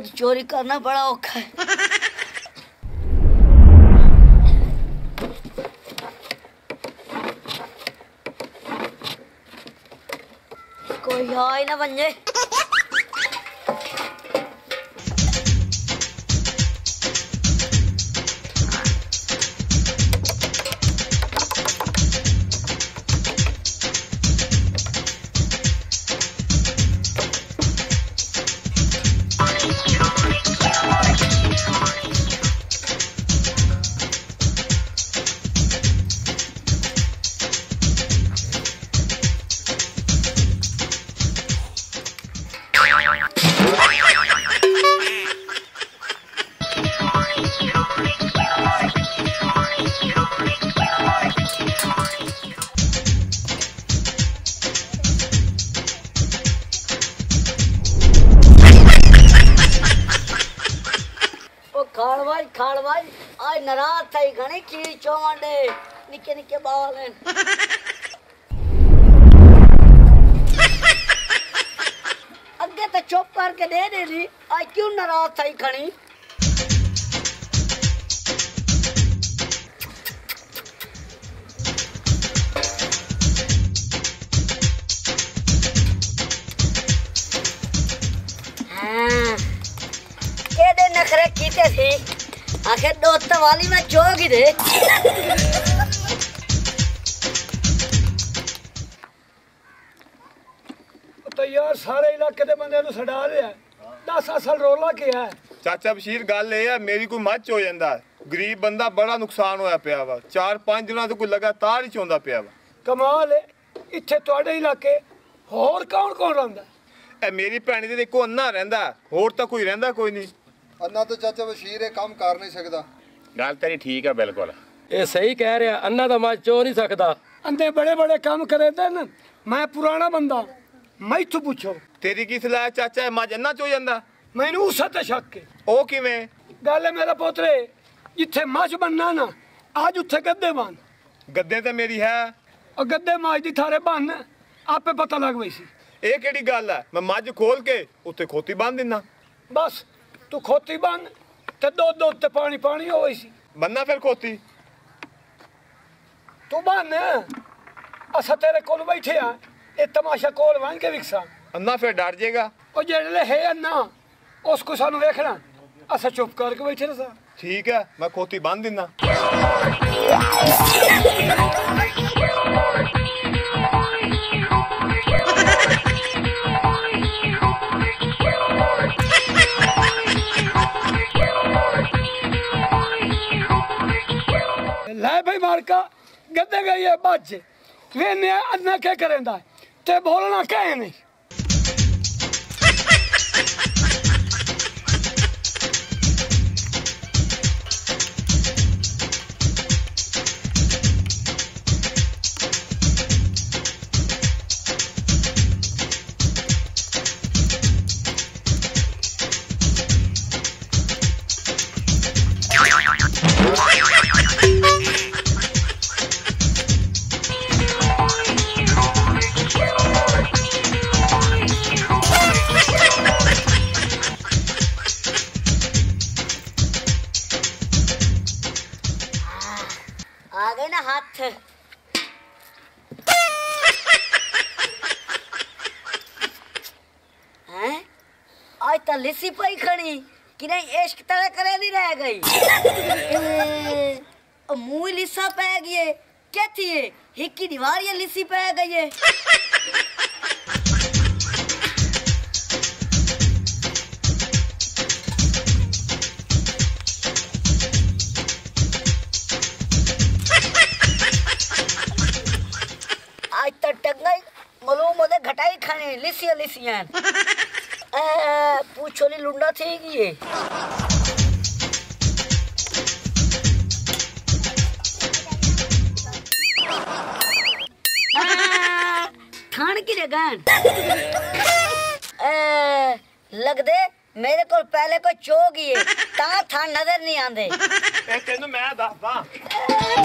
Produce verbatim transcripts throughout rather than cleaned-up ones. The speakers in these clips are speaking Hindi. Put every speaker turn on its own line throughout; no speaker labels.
खुद चोरी करना बड़ा औखा है। कोई आए ना बन जाए। खाड़वाज खाड़वाज आज नाराज था घने की चौंडे निके निके बाल हैं। अगे तो चुप करके दे दे दी, आज क्यों नाराज था घनी? नखरे कीते थी आखिर दोस्त वाली में जोगी दे।
तो यार सारे इलाके दे बंदे नु छड़ा लिया दस असल रोला क्या है?
चाचा बशीर गल ए है मेरी कोई मच हो जांदा गरीब बंदा बड़ा नुकसान होया पिया वा चार पांच दिनों तो कोई लगातार ही चोंदा पिया वा।
कमाल है इत्थे तुहाडे इलाके होर कौन कौन रहिंदा?
ए मेरी भैणी दे देखो अन्ना रहिंदा होर तां कोई रहिंदा कोई नहीं।
अन्ना तो चाचा बशीर काम कर नहीं सकता।
गल तेरी ठीक है बिल्कुल
ये सही कह रहा अन्ना तो मज चो नहीं सकता।
अंधे बड़े बड़े काम करे थे न मैं पुराना बंदा मैं तो पूछो
तेरी की सलाह चाचा मज अन्ना चो जांदा?
मैनू उस ते शक है।
ओ किवें?
गल है मेरा पोतरे जिथे मज बनना ना आज उत्थे गद्दे बन।
गद्दे ते मेरी है
और गद्दे मज दी थारे बन आपे पता लग गई सी।
ए केड़ी गल है मैं मज खोल के उत्ते खोती बांध दिना
बस तू खोती बन ते दो दो ते पानी पानी हो गई सी।
बनना फिर खोती
तू बन असा तेरे कोल बैठे आ ये तमाशा कोल बन के विकसा।
अन्ना फिर डर जाएगा
और जेड़े है अन्ना उसको सानू देखना असा चुप करके बैठे रहा।
ठीक है मैं खोती बांध दिना।
लै भाई मारका गद्दे गई है बच वे अन्ना क्या करेंदा ते बोलना कहे नहीं।
आ गए ना हाथ। हैं आज तो लिसी पई खड़ी कि नहीं इश्क तरह करे नहीं रह गई। मुंह लिसा पै गई क्या थी हिक्की दीवार ये लिसी पै गई है। आज तो टंगाई मालूम होते घटाई खाने लिसिया लिसियान पूछो ली लुंडा थी ये। खान की जगह लग दे मेरे को पहले कोई चोगी है ता था नजर नहीं आंदे।
ए तेनू मैं दसदा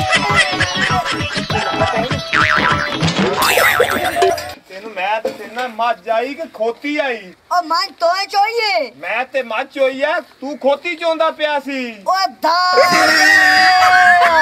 तेनू मैं ते तेना ਮੱਝ ਆਈ ਕਿ ਖੋਤੀ ਆਈ?
ਉਹ ਮੱਝ ਤੋਏ ਚੋਈਏ।
ਮੈਂ ਤੇ ਮੱਝ ਚੋਈ ਆ, ਤੂੰ ਖੋਤੀ ਚੋਂਦਾ ਪਿਆ ਸੀ।
ਉਹ ਧਾ